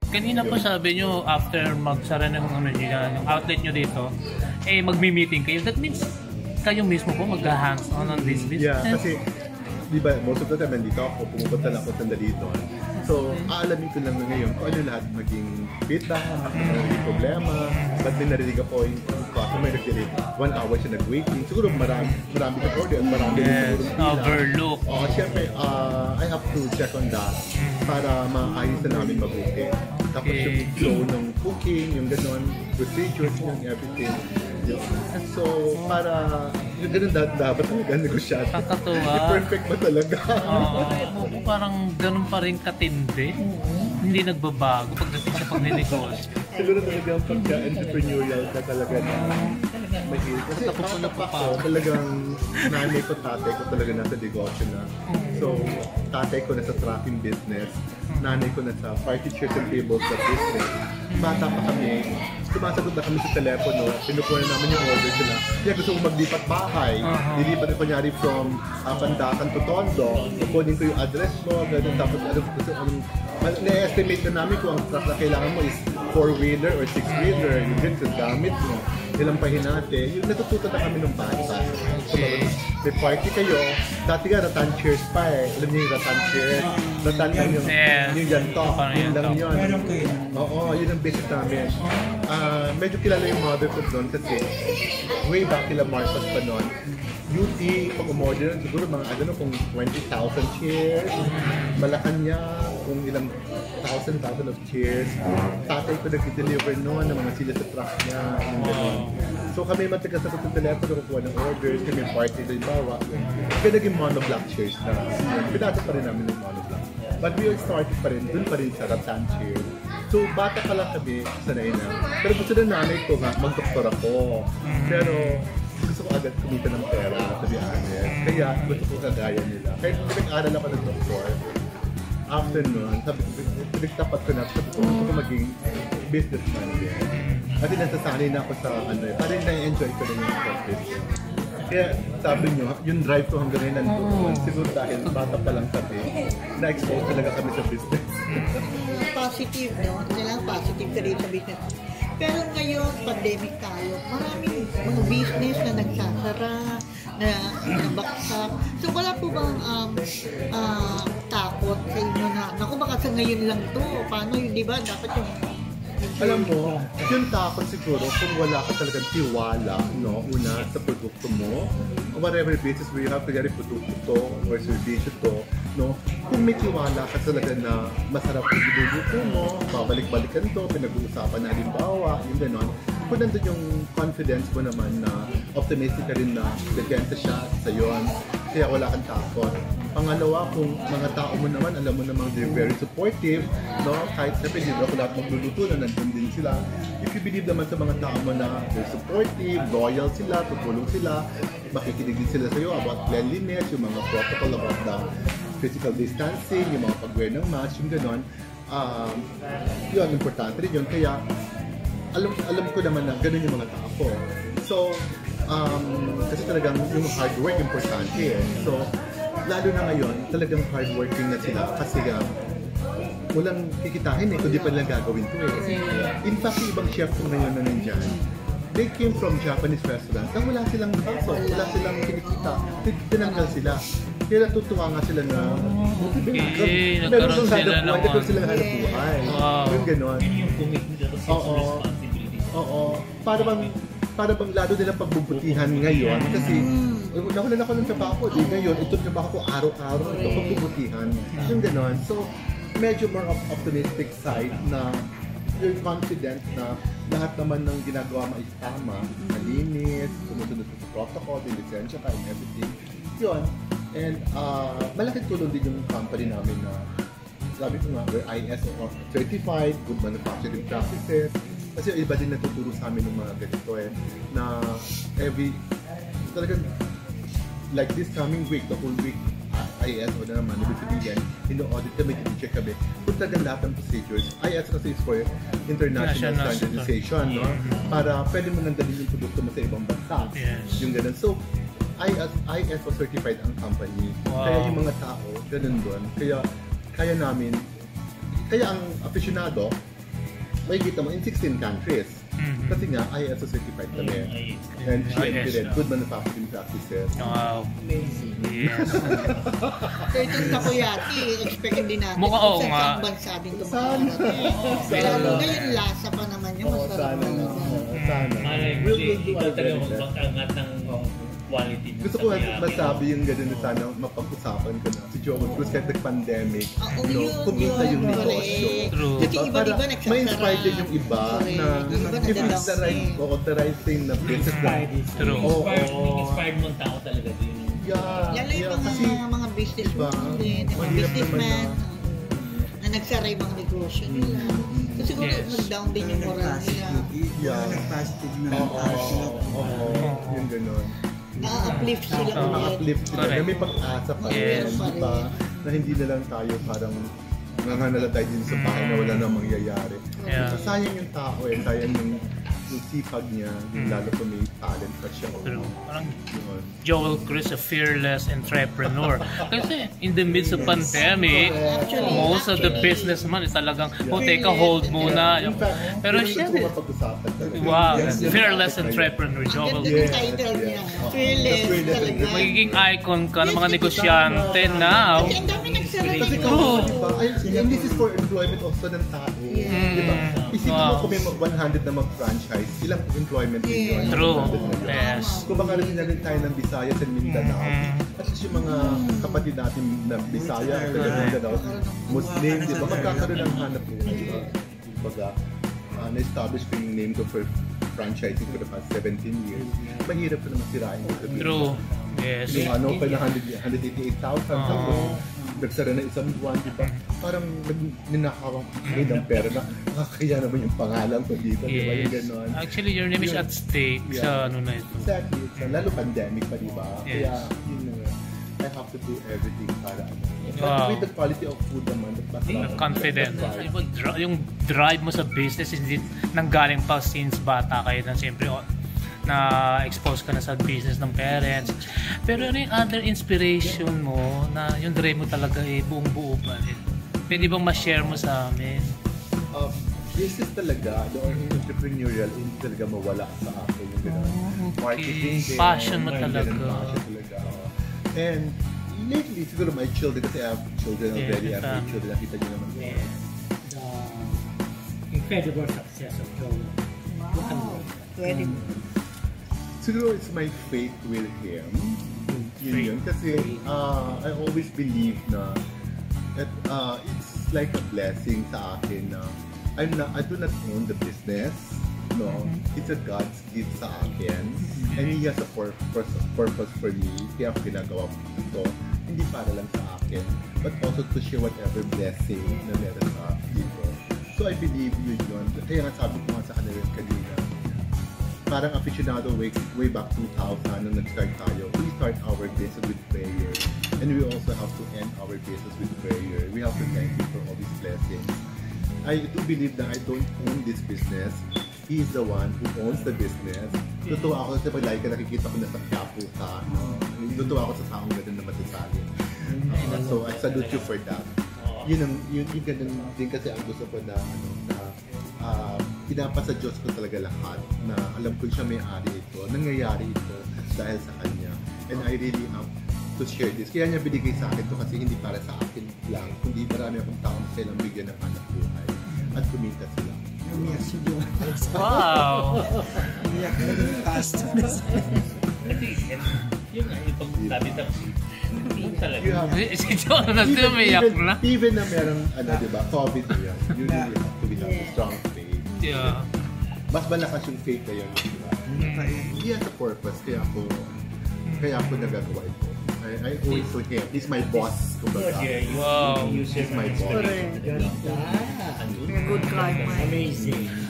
Kanina po sabi nyo, after magsara ng yung outlet nyo dito, magmi-meeting kayo. That means, kayo mismo po mag-hands-on on this business? Yeah, kasi, di ba, most of the time nandito ako, pumupunta lang ako sandali doon. So, aalamin ko lang na ngayon kung ano lahat maging feedback, maging problema, ba't may narinig ako yung customer nag-delay 1 hour siya nag-waiting. Siguro marami ka order at marami overlook. Siyempre, I have to check on that para maayos na namin mabuti. Tapos yung flow ng cooking, yung gano'n, procedures, yung everything. So, para yung ganun dapat talaga negosyate. Kakatuwa. Perfect ba talaga? Parang ganun pa rin katindi. Hindi nagbabago pagdating sa pag-negosyo. Siguro talaga ang pagka-entrepreneurial ka talaga na mahirap. Kasi ako talagang nanay ko, tatay ko talaga nasa negosyo na. So, tatay ko nasa tracking business, nanay ko nasa party chairs and tables na business. Bata pa kami, sumasagot na kami sa telepono, pinukuha na namin yung order sila. Kaya gusto ko maglipat bahay. Lilipat ko kunyari from Pandacan to Tondo. Kukunin ko yung address mo, gano'n. Tapos na-estimate na namin kung ang truck na kailangan mo is 4-wheeler or 6-wheeler. Yung ganito, gamit mo. Nilampahin natin. Yung natututo na kami ng bata. So, may party kayo. Dati nga, rattan chairs pa eh. Alam niyo yung rattan chairs? Rattan lang yung yantok. Yun lang yun. Oo, yun ang basic namin. Medyo kilala yung mother ko doon kasi way back kila Marcos pa noon. UT, pag umorder nun, siguro mga kung 20,000 chairs. Malacanang, kung ilang thousand of chairs. Tatay ko nag-deliver noon ng mga sila sa truck niya. So kami matagas-sagot ng telepono, kukuha ng orders, kami party na bawa. Kaya naging monoblock chairs na. Pinasa pa rin namin ng monoblock. But we started pa rin, dun pa rin sa rattan chair. So bata pa lang kami, sanay na. Pero gusto na nanay ko nga, mag-doktor ako. Pero gusto ko agad kumita ng pera, to be honest. Kaya gusto ko kagaya nila. Kahit nag-aral ako ng doktor, after nun, sabi ko, pinagtapat ko na, sabi ko, gusto ko maging businessman din. Kasi nasasanay na ako sa parang na-enjoy ko na yung business. Kaya sabi nyo, yung drive ko hanggang ngayon nandun, siguro dahil bata pa lang kami, na-expose talaga kami sa business. Positive, no? Kailangan positive ka rin sa business. Pero ngayon, pandemic tayo, maraming mga business na nagsasara, na nabaksak. So wala po bang takot sa inyo na, naku baka sa ngayon lang to, paano yun, di ba? Dapat yung alam mo, yung takot siguro kung wala ka talagang tiwala, no, una sa produkto mo, whatever business where you have to get a produkto to or servisyo to, no, kung may tiwala ka talaga na masarap yung produkto mo, babalik-balikan to, pinag-uusapan na halimbawa, yung gano'n, kung nandun yung confidence mo naman na optimistic ka rin na gaganta siya sa yon, kaya wala kang takot. Pangalawa, kung mga tao mo naman, alam mo namang they're very supportive, no? Kahit sabi, hindi ako lahat magluluto na nandun din sila. If you believe naman sa mga tao mo na they're supportive, loyal sila, tutulong sila, makikinig din sila sa'yo about cleanliness, yung mga protocol about the physical distancing, yung mga pag-wear ng mask, yung gano'n. Yun, importante rin yun. Kaya, alam ko naman na gano'n yung mga tao ko. So, kasi talagang yung hard work importante eh. So, lalo na ngayon, talagang hardworking na sila kasi walang kikitahin eh, kundi pa nilang gagawin to eh. In fact, yung ibang chef ngayon na nandyan, they came from Japanese restaurant na wala silang pasok, wala silang kinikita, tinanggal sila. Kaya natutuwa nga sila na nagkaroon sila ng hanap buhay. Yung gano'n. Oo. Para bang lalo nilang pagbubutihan ngayon kasi nakulan ako ng trabaho ngayon ito trabaho ko araw-araw ito pagbubutihan yung gano'n. So medyo more optimistic side na you're confident na lahat naman ng ginagawa mo is tama, malinis, sumusunod sa protocol, yung lisensya ka and everything yun. And malaking tulong din yung company namin na sabi ko nga, we're ISO certified, good manufacturing practices. Kasi iba din natuturo sa amin ng mga ganito eh, na talagang, like this coming week, the whole week, ISO na naman, ibig sabihin, ino-audit kami, i-check kami, kung talagang lahat ng procedures, ISO kasi is for international standardization, no? Para pwede mo nandalin yung produkto mo sa ibang bansa, yung ganun. So, ISO certified ang company, kaya yung mga tao, ganun doon, kaya namin, kaya ang aficionado, makikita mo in 16 countries. Kasi nga, ISO certified kami. And syempre rin, good manufacturing practices. Wow. Amazing. Yes. So itong takoyaki, expectin din natin. Mukha, oo Kung nga. saan bansa din ito makakarating. Lalo na yung lasa pa naman yung Oo, masarap sana. talaga. Sana. We'll do our mag-angat ng quality. Gusto ko masabi yung gano'n na sana mapag-usapan ko na si Joel Cruz kahit nag-pandemic, kumita yung negosyo. True. Kasi iba-iba nagsasara. Ma-inspire din yung iba na if it's the right thing na business na. True. Inspired mong tao talaga din. Lalo yung mga businessman din, mga businessman na nagsara yung mga negosyo nila. So siguro nag-down din yung moral nila. Nag-positive na Yung gano'n. Na-uplift sila ulit. Na-uplift sila. Na may pag-asa pa rin. Diba? Na hindi na lang tayo parang nanganala tayo din sa bahay na wala nang mangyayari. Yeah. Sayang yung tao sayang yung sipag niya, lalo kung may talent pa siya. True. Parang Yun. Joel Cruz, a fearless entrepreneur. Kasi in the midst of pandemic, most of the businessman is talagang, teka, hold muna. Pero siya din. Wow, fearless entrepreneur, Joel Ganda Cruz. yung title niya. Fearless talaga. Magiging icon ka ng mga negosyante now. Kasi ang dami nagsara Kasi dito. kung diba, and this is for employment also ng tao. Diba? Isipin mo kung may 100 na mag-franchise, ilang employment din yun? True. 100 na yun. Yes. Kung baka rin na rin tayo ng Visayas and Mindanao, at least yung mga kapatid natin na Visaya at Mindanao, Muslim, diba? Magkakaroon ng hanap buhay. Diba? Baga, na-establish ko yung name ko for franchising for the past 17 years. Mahirap pa naman sirain ito. True. Yes. Yung pa na 188,000 tapos nagsara na isang buwan, di ba? Parang ninakawang kayo ng pera na nakakaya naman yung pangalan ko dito, di ba? Yung Yes. gano'n. Actually, your name is at stake sa ano na ito. Exactly. Lalo pandemic pa, di ba? Yes. Kaya, yun na. I have to do everything para ano. Wow. But with the quality of food naman, Confident. Yung drive mo sa business hindi nanggaling pa since bata kayo na siyempre na-expose ka na sa business ng parents. Pero ano yung other inspiration mo na yung drive mo talaga buong buo pa rin? Pwede bang ma-share mo sa amin? Business talaga, the entrepreneurial, hindi talaga mawala sa akin yung gano'n. Marketing din. Passion mo Passion talaga. talaga. And lately, siguro my children, kasi I have children already, I have children, nakita nyo naman. The incredible success of Joel. Wow. Pwede mo. Siguro it's my faith with him. Yun. Kasi I always believe na that it's like a blessing sa akin na I do not own the business. No, it's a God's gift sa akin. And He has a purpose for me. Kaya ako ginagawa ito. Hindi para lang sa akin, but also to share whatever blessing na meron sa dito. So I believe yun. Kaya nga sabi ko nga sa kanila kanina, parang aficionado way back 2000 nung nag-start tayo, we start our business with prayer. And we also have to end our business with prayer. We have to thank Him for all these blessings. I do believe that I don't own this business. He is the one who owns the business. Tutuwa ako kasi pag lagi ka nakikita ko na sa Quiapo ka. Tutuwa ako sa taong gano'n na matasali. So I salute you for that. Yun ganun din kasi ang gusto ko na pinapasa Diyos ko talaga lahat na alam ko siya may-ari ito, nangyayari ito dahil sa Kanya. And I really have to share this. Kaya niya binigay sa akin ito kasi hindi para sa akin lang, kundi marami akong taong silang bigyan ng anak buhay at kumita sila. Umiyak si Joel. Wow! Umiyak na yung customers. Yung pag-tabi-tabi. Yung talaga. You have, Si John na tumiyak na. even na merong, diba, COVID na yan, you really have to have a strong faith. Yeah. Mas malakas yung faith na yun, diba? He has a purpose, kaya ako nagagawa ito. I owe it to him. He's my boss, kumbaga. Wow. He's my boss. Correct. Ganda. Good client. Amazing.